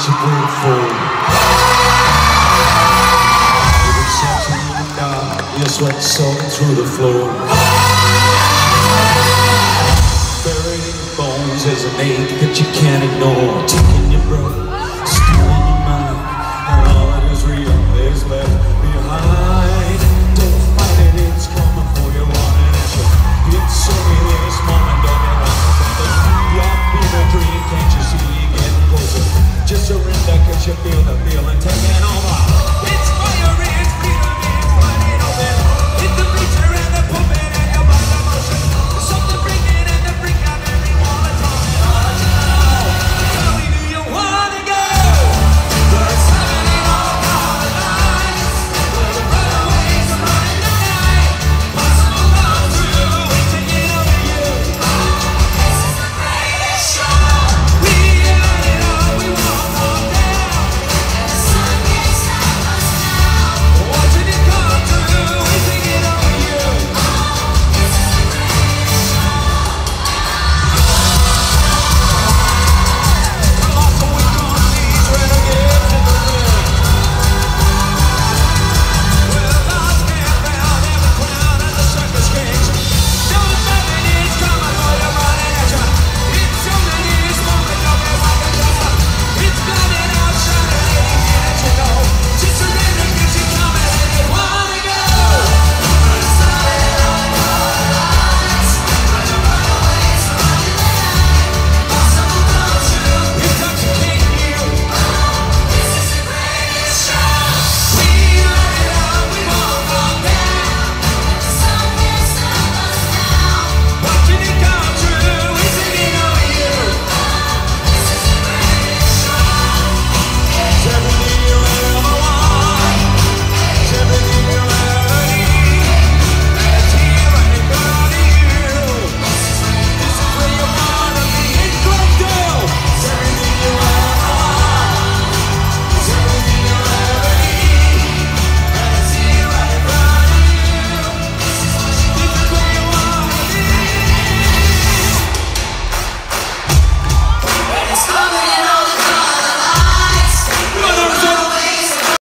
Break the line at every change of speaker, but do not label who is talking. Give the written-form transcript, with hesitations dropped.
you grateful. With exception in the dark, your sweat soaking through the floor. Buried in your bones is an ache that you can't ignore. Taking your breath, stealing your mind, and all that is real is left behind. Don't fight it, it's coming for you, running at you. It's only this moment, don't you want to bother? Your fever dream, can't you see you getting closer? Just surrender, cause you feel the feeling taking